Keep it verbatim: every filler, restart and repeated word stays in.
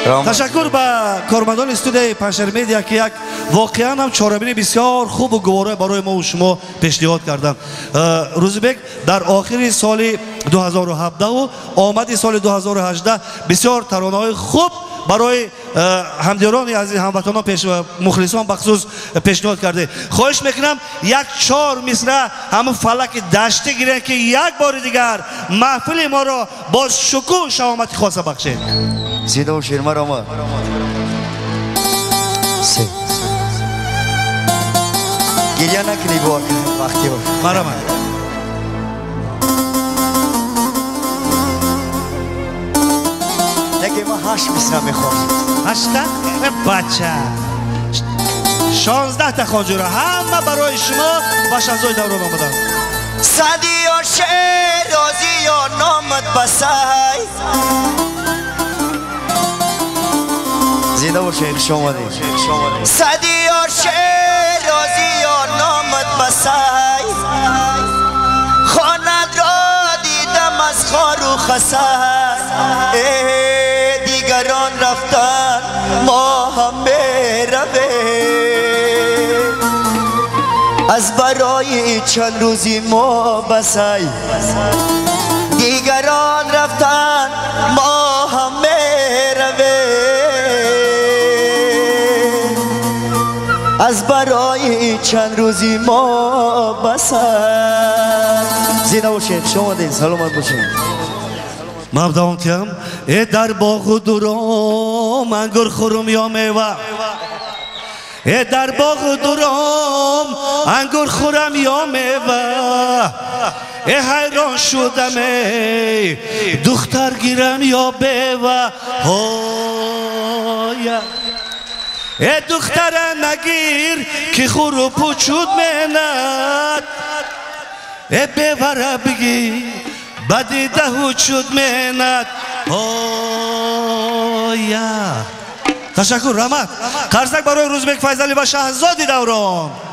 تشکر به کارمندان استودیوی پنشر میدیا که یک واقعا هم چهاربینی بسیار خوب و گواره برای ما و شما پیشنهاد کردند. روزبک در آخر سال دو هزار و هفده و آمد سال دو هزار و هجده بسیار ترانه‌های خوب برای همدیران از هموطنان پیش مخلصان بخصوص پیشنهاد کرده. خواهش میکنم یک چهار مصرع همون فلک دشتی گیرن که یک بار دیگر محفل ما را با شکوه شهامت خاصه بخشید. زیده و شیر مرا سه گریه نکنی با وقتی باش مرا من نگه ما هشت مصرع میخوایم. هشته؟ بچه شانزده تا خاجوره همه برای شما و شهزای دوران آمدن. صدی یا شعر رازی یا نامت بسای زیده و شیخ شما دی صدی یا شعر رازی یا نامت بسای خواند را دیدم از خار و خسای دیگران رفتن ما هم برویم از برای چند روزی ما بسای دیگران رفتن ما هم برویم از برای چند روزی ما بسای. زینه و شیخ شما دین سلامت باشین. من دوام کم ای در باغ و درام انگور خورم یا میوه ای در باغ و درام انگور خورم یا میوه ای حیران شدم ای دختر گیرم یا بیوه ای دختر نگیر که خور و پوچود مهنت ای بیوه بگی بدی دهو شد مهنت. تشکر رحمت قرصک برای روزبک فیضلی و شهزادی دوران.